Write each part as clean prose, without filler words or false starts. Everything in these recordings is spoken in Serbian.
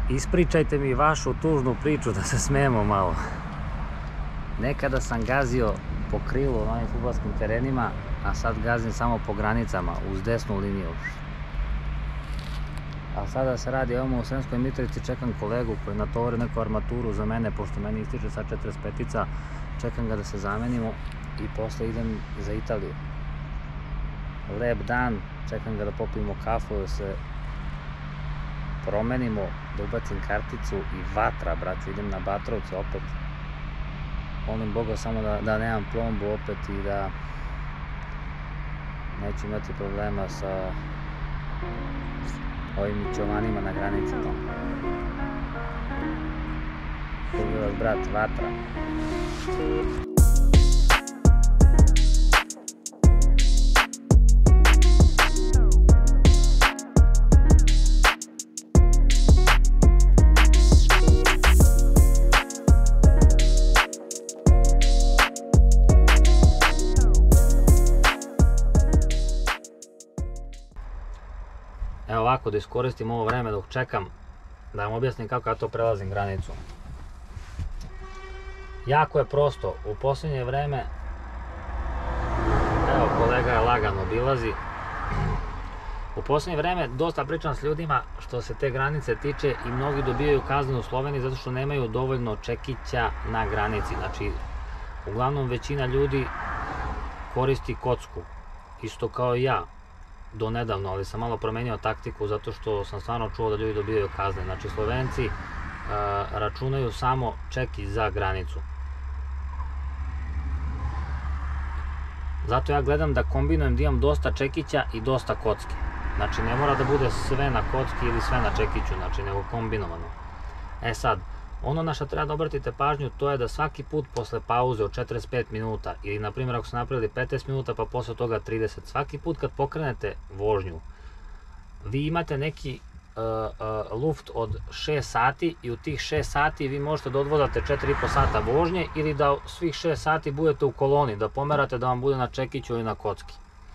Ispričajte mi vašu tužnu priču da se smijemo malo. Nekada sam gazio po krilu na ovim fudbalskim terenima, a sad gazim samo po granicama, uz desnu liniju. A sada se radi ovamo u Sremskoj Mitrovici, čekam kolegu koji natovori neku armaturu za mene, pošto meni ističe sad 45-ica, čekam ga da se zamenimo i posle idem za Italiju. Lep dan, čekam ga da popijemo kafu, da se promenimo, da ubacim karticu i vatra, braću, idem na Batrovce opet. Molim Boga samo da nemam plombu opet i da neću imati problema sa ovim čovanima na granici. Pozdrav vas, brat, vatra. Evo ovako, da iskoristim ovo vreme dok čekam, da vam objasnim kako ja to prelazim granicu. Jako je prosto, u posljednje vreme, evo kolega je lagano obilazi, u posljednje vreme dosta pričam s ljudima što se te granice tiče i mnogi dobijaju kaznu u Sloveniji zato što nemaju dovoljno čekića na granici. Znači, uglavnom većina ljudi koristi kocku, isto kao i ja. Do nedavno, ali sam malo promenio taktiku zato što sam stvarno čuo da ljudi dobijaju kazne. Znači, Slovenci računaju samo čeki za granicu. Zato ja gledam da kombinujem, da imam dosta čekića i dosta kocki. Znači, ne mora da bude sve na kocki ili sve na čekiću, znači, nego kombinovano. E sad, ono na što treba da obratite pažnju, to je da svaki put posle pauze od 45 minuta ili na primjer ako ste napravili 15 minuta pa posle toga 30, svaki put kad pokrenete vožnju, vi imate neki luft od 6 sati i u tih 6 sati vi možete da odvozate 4,5 sata vožnje ili da svih 6 sati budete u koloni, da pomerate da vam bude na čekiću ili na kocki.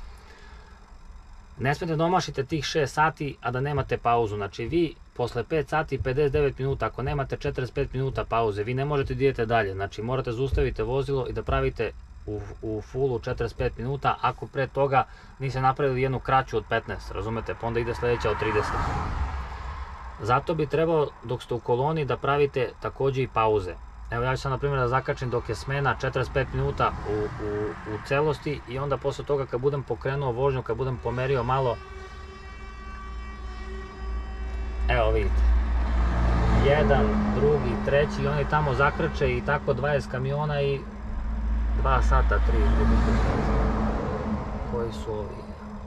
Ne smete da omašite tih 6 sati, a da nemate pauzu. Znači vi posle 5 sati i 59 minuta, ako nemate 45 minuta pauze, vi ne možete da idete dalje. Znači morate zaustaviti vozilo i da pravite u fullu 45 minuta, ako pre toga niste napravili jednu kraću od 15, razumete, pa onda ide sledeća od 30. Zato bi trebalo dok ste u koloni da pravite takođe i pauze. Evo ja ću sad na primjer da zakačim dok je smena 45 minuta u celosti i onda posle toga kad budem pokrenuo vožnju, kad budem pomerio malo, evo vidite, jedan, drugi, treći i oni tamo zakrče i tako 20 kamiona i 2 sata, 3, koji su ovi.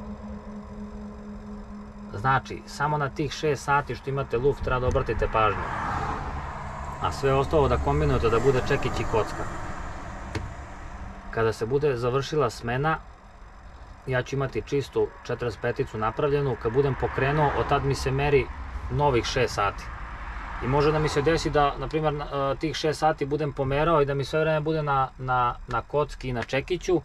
Znači, samo na tih 6 sati što imate luft treba da obratite pažnju. A sve ostalo da kombinujete da bude čekić i kocka. Kada se bude završila smena, ja ću imati čistu 45-icu napravljenu, kad budem pokrenuo, od tad mi se meri novih 6 sati. I može da mi se desi da, na primjer, tih 6 sati budem pomerao i da mi sve vreme bude na kocki i na čekiću.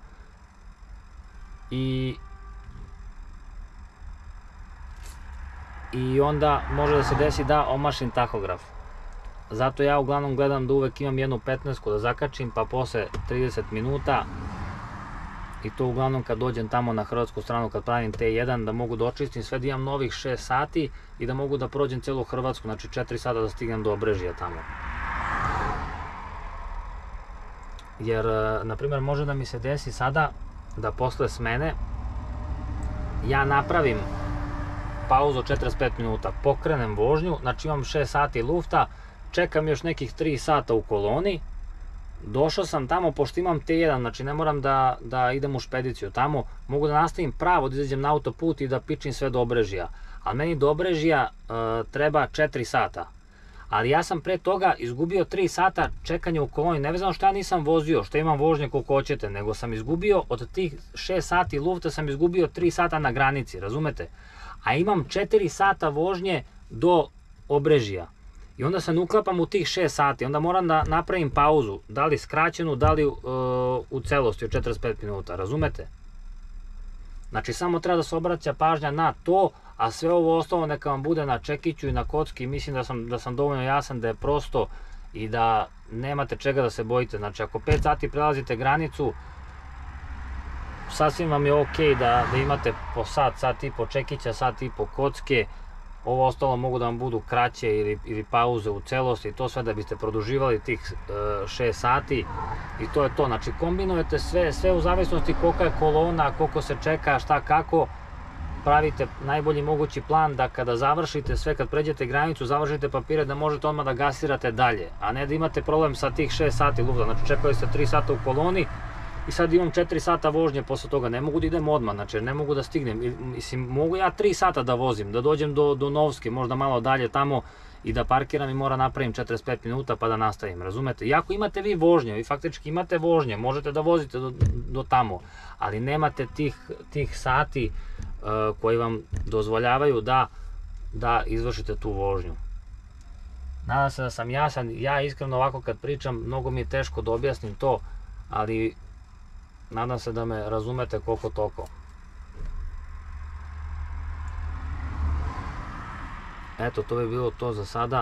I onda može da se desi da omašim tahograf. Zato ja uglavnom gledam da uvek imam jednu 15-ku da zakačim, pa posle 30 minuta, i to uglavnom kad dođem tamo na hrvatsku stranu, kad pravim T1, da mogu da očistim sve, da imam novih 6 sati i da mogu da prođem celu Hrvatsku, znači 4 sata da stignem do Obrežja tamo. Jer, na primjer, može da mi se desi sada da posle smene ja napravim pauzu od 45 minuta, pokrenem vožnju, znači imam 6 sati lufta, čekam još nekih 3 sata u koloni, došao sam tamo, pošto imam T1, znači ne moram da idem u špediciju tamo, mogu da nastavim pravo, da izađem na autoput i da pičim sve do Obrežja, ali meni do Obrežja treba 4 sata, ali ja sam pre toga izgubio 3 sata čekanja u koloni, nevezano što ja nisam vozio, što imam vožnje koliko hoćete, nego sam izgubio od tih 6 sati lufta, sam izgubio 3 sata na granici, razumete? A imam 4 sata vožnje do Obrežja. I onda se ne uklapam u tih 6 sati, onda moram da napravim pauzu, da li skraćenu, da li u celosti od 45 minuta, razumete? Znači samo treba da se obraća pažnja na to, a sve ovo ostalo neka vam bude na čekiću i na kocki. Mislim da sam dovoljno jasan, da je prosto i da nemate čega da se bojite. Znači ako 5 sati prelazite granicu, sasvim vam je ok da imate po sat i po čekića, sat i po kocke. Ovo ostalo mogu da vam budu kraće ili pauze u celosti, to sve da biste produživali tih 6 sati i to je to. Znači kombinujete sve u zavisnosti kolika je kolona, koliko se čeka, šta kako. Pravite najbolji mogući plan da kada završite sve, kad pređete granicu, završite papire da možete odmah da gasirate dalje, a ne da imate problem sa tih 6 sati lufta. Znači čekali ste 3 sata u koloni i sad imam 4 sata vožnje posle toga, ne mogu da idem odmah, znači ne mogu da stignem. Mislim, mogu ja 3 sata da vozim, da dođem do Novske, možda malo dalje tamo i da parkiram i mora napravim 45 minuta pa da nastavim, razumete? Iako imate vi vožnje, vi faktički imate vožnje, možete da vozite do tamo, ali nemate tih sati koji vam dozvoljavaju da izvršite tu vožnju. Nadam se da sam jasan, ja iskreno ovako kad pričam, mnogo mi je teško da objasnim to, ali nadam se da me razumete koliko toliko. Eto, to bi bilo to za sada.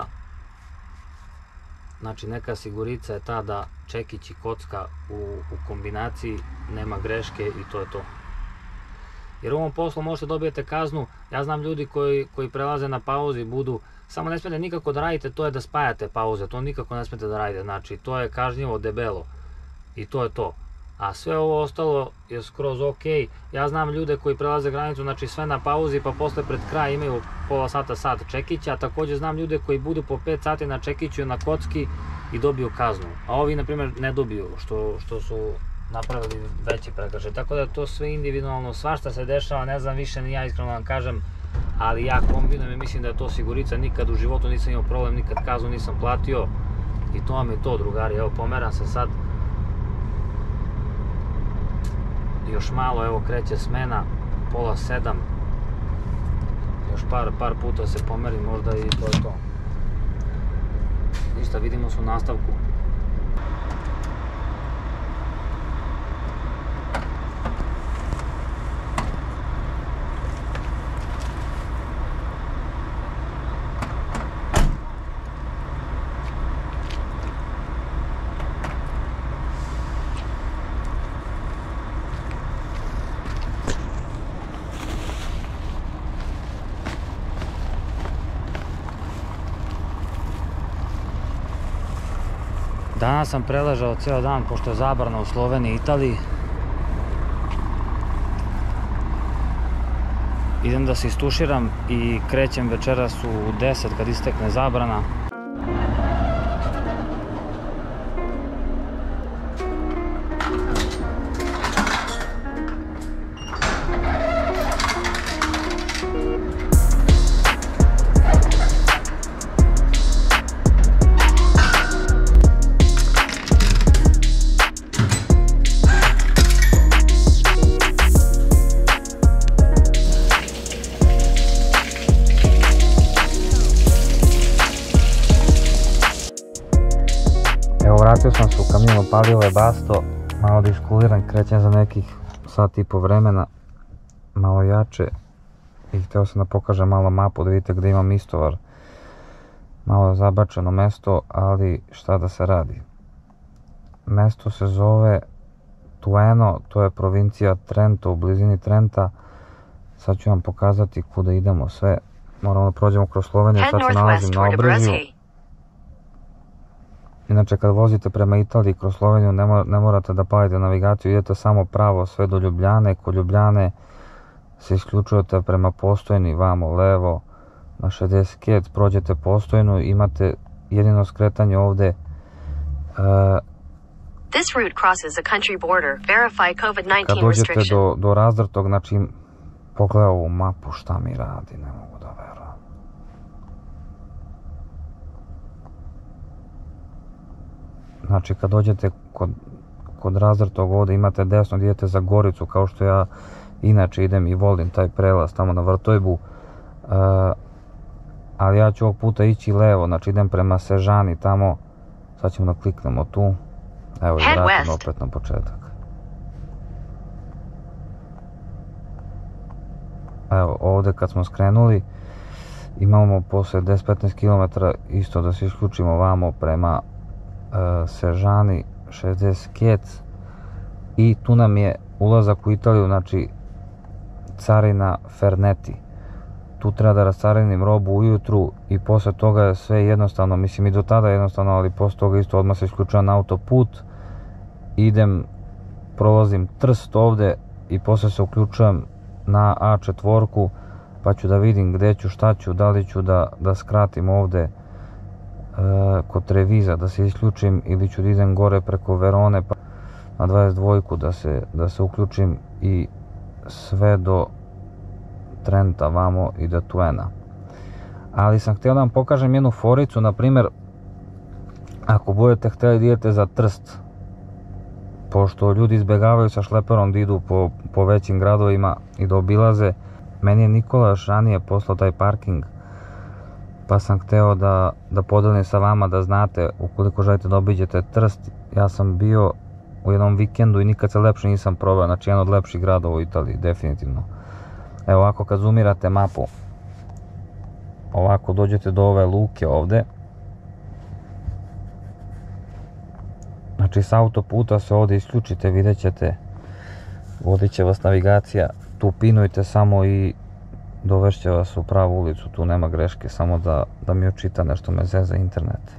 Znači neka sigurica je ta da čekić i kocka u kombinaciji nema greške i to je to. Jer u ovom poslu možete dobijete kaznu, ja znam ljudi koji prelaze na pauzi budu, samo ne smijete nikako da radite, to je da spajate pauze, to nikako ne smijete da radite, znači to je kažnjivo debelo i to je to. A sve ovo ostalo je skroz ok, ja znam ljude koji prelaze granicu, znači sve na pauzi pa posle pred kraj imaju pola sata, sat čekića, a također znam ljude koji budu po 5 sati na čekiću na kocki i dobiju kaznu, a ovi na primjer ne dobiju, što su napravili veći prekršaj, tako da je to sve individualno, svašta se dešava, ne znam više ni ja iskreno vam kažem, ali ja kombinujem i mislim da je to sigurica, nikad u životu nisam imao problem, nikad kaznu nisam platio i to vam je to, drugari. Evo pomeram se sad, još malo, evo kreće smena, 6:30, još par puta se pomerim, možda i to je to. Ništa, vidimo se u nastavku. Danas sam preležao ceo dan, pošto je zabrana u Sloveniji i Italiji. Idem da se istuširam i krećem večeras u 10 kad istekne zabrana. Vratio sam se u kamion, upalio je Basto, malo da iskuliram, krećem za nekih sat i po vremena, malo jače i hteo sam da pokažem malo mapu, da vidite gde imam istovar. Malo zabačeno mesto, ali šta da se radi. Mesto se zove Tueno, to je provincija Trento, u blizini Trenta. Sad ću vam pokazati kuda idemo sve. Moramo da prođemo kroz Sloveniju, sad se nalazim na Obrežju. Inače kad vozite prema Italiji kroz Sloveniju ne morate da palite navigaciju, idete samo pravo sve do Ljubljane, kod Ljubljane se isključujete prema Postojni, vamo levo na 60 km, prođete Postojnu, imate jedino skretanje ovde. Kad dođete do Razdrtog, znači pogledaj ovu mapu šta mi radi, ne mogu da verujem. Znači kad dođete kod Razdrtog ovde imate desno, idete za Goricu, kao što ja inače idem i volim taj prelaz tamo na Vrtojbu, ali ja ću ovog puta ići levo, znači idem prema Sežani tamo, sad ćemo da kliknemo tu, evo i vratimo opet na početak. Evo ovdje kad smo skrenuli imamo posle 10-15 km isto da se isključimo vamo prema Sežani 60 kec i tu nam je ulazak u Italiju, znači carina Ferneti. Tu treba da rascarinim robu ujutru i posle toga je sve jednostavno, mislim i do tada jednostavno, ali posle toga isto odmah se isključujem na autoput, idem, prolazim Trst ovde i posle se uključujem na A4 pa ću da vidim gde ću, šta ću, da li ću da skratim ovde kod Treviza, da se isključim ili ću da idem gore preko Verone pa na 22 da se uključim i sve do Trenta vamo i do Tuena. Ali sam htio da vam pokažem jednu foricu, na primjer ako budete htjeli da idete za Trst, pošto ljudi izbjegavaju sa šleperom da idu po većim gradovima i da obilaze, meni je Nikola još ranije poslao taj parking, pa sam hteo da podelim sa vama da znate ukoliko želite da obiđete Trst. Ja sam bio u jednom vikendu i nikad se lepše nisam probao, znači jedan od lepših gradova u Italiji, definitivno. Evo ovako kad zoomirate mapu, ovako dođete do ove luke ovde, znači s autoputa se ovdje isključite, vidjet ćete, vodit će vas navigacija, tu pinujte samo i dovešće vas u pravu ulicu, tu nema greške, samo da mi očita nešto me zeza internet.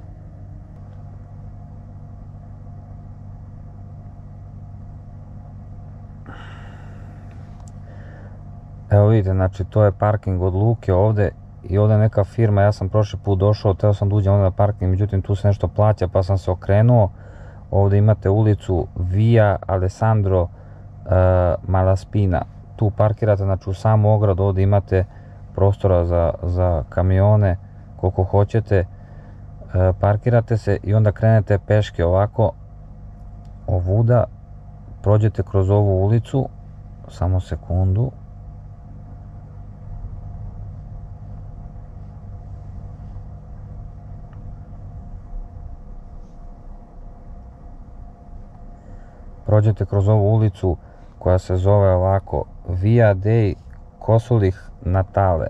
Evo vidite, znači to je parking od luke ovde i ovde je neka firma, ja sam prošli put došao, teo sam da uđem ovde na parking, međutim tu se nešto plaća pa sam se okrenuo. Ovde imate ulicu Via Alessandro Malaspina, tu parkirate, znači u samu ogradu, ovde imate prostora za kamione koliko hoćete, parkirate se i onda krenete peške ovako, ovuda, prođete kroz ovu ulicu, samo sekundu. Prođete kroz ovu ulicu koja se zove ovako Via dei Kosulih Natale.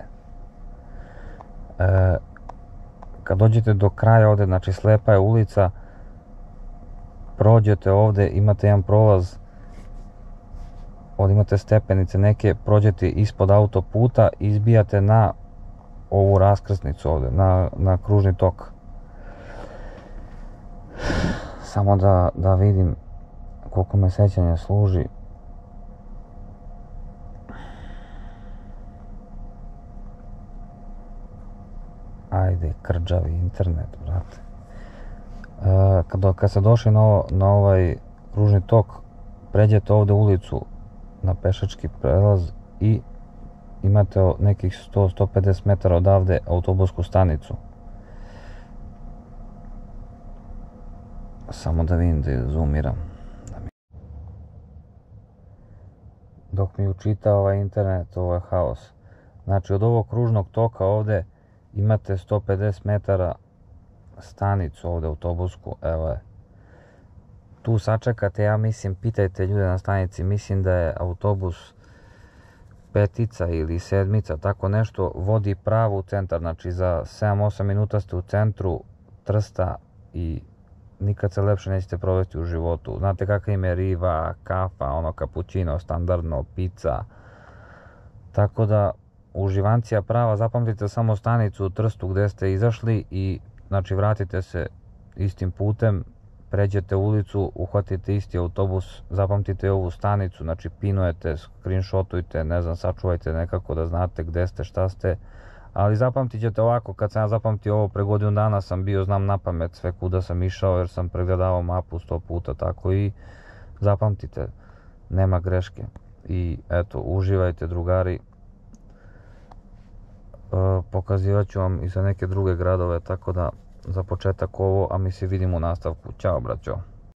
Kad dođete do kraja ovde, znači slepa je ulica, prođete ovde, imate jedan prolaz, ovde imate stepenice neke, prođete ispod autoputa, izbijate na ovu raskrsnicu ovde, na kružni tok. Samo da vidim koliko me sećanje služi. Ajde, krđavi internet, brate. Kad ste došli na ovaj kružni tok, pređete ovde ulicu na pešački prelaz i imate nekih 100-150 metara odavde autobusku stanicu. Samo da vidim da je zoomiram. Dok mi učita ovaj internet, ovo je haos. Znači od ovog kružnog toka ovde imate 150 metara stanicu ovde autobusku, evo je. Tu sačekate, ja mislim, pitajte ljude na stanici, mislim da je autobus 5 ili 7, tako nešto, vodi pravo u centar, znači za 7-8 minuta ste u centru Trsta i nikad se lepše nećete provesti u životu. Znate kakva im je riva, kafa, ono kapućino, standardno, pizza. Tako da, uživancija prava, zapamtite samo stanicu u Trstu gde ste izašli i znači vratite se istim putem, pređete ulicu, uhvatite isti autobus, zapamtite ovu stanicu, znači pinujete, screenshotujte, ne znam, sačuvajte nekako da znate gde ste, šta ste. Ali zapamtit ćete ovako, kad sam ja zapamtio ovo pre godinu dana sam bio, znam na pamet sve kuda sam išao jer sam pregledavao mapu 100 puta, tako i zapamtite, nema greške. I eto, uživajte drugari, pokazivat ću vam i za neke druge gradove, tako da za početak ovo, a mi se vidimo u nastavku. Ćao braćo.